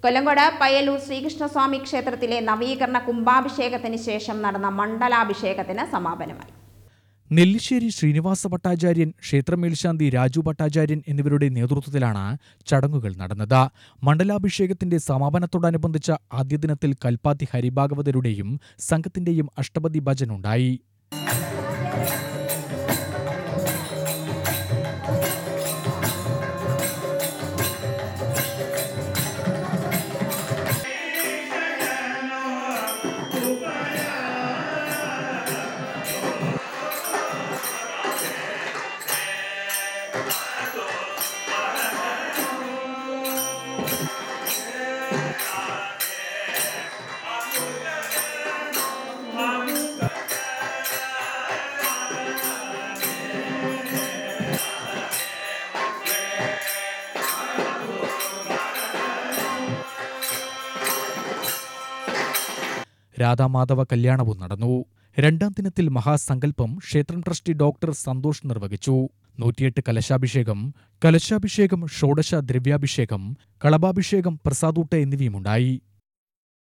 കൊല്ലങ്കോട് പയ്യന്നൂർ ശ്രീകൃഷ്ണസ്വാമി ക്ഷേത്രത്തിലെ നവീകരണ കുംഭാഭിഷേകത്തിന് ശേഷം നടന്ന മണ്ഡലാഭിഷേകത്തിന് സമാപനമായി. നെല്ലിശ്ശേരി ശ്രീനിവാസ ഭട്ടാചാര്യൻ, ക്ഷേത്രമേൽശാന്തി രാജു ഭട്ടാചാര്യൻ എന്നിവരുടെ നേതൃത്വത്തിലാണ് ചടങ്ങുകൾ നടന്നത്. മണ്ഡലാഭിഷേകത്തിന്റെ സമാപനത്തോടനുബന്ധിച്ച ആദ്യ ദിനത്തിൽ കൽപ്പാത്തി ഹരിഭാഗവതരുടെയും സംഘത്തിന്റെയും അഷ്ടപതി ഭജനുണ്ടായി. രാധാമാധവ കല്യാണവും നടന്നു. രണ്ടാം ദിനത്തിൽ മഹാസങ്കല്പം ക്ഷേത്രം ട്രസ്റ്റി ഡോക്ടർ സന്തോഷ് നിർവഹിച്ചു. 108 കലശാഭിഷേകം, ഷോഡശ ദ്രവ്യാഭിഷേകം, കളഭാഭിഷേകം, പ്രസാദൂട്ട് എന്നിവയുമുണ്ടായി.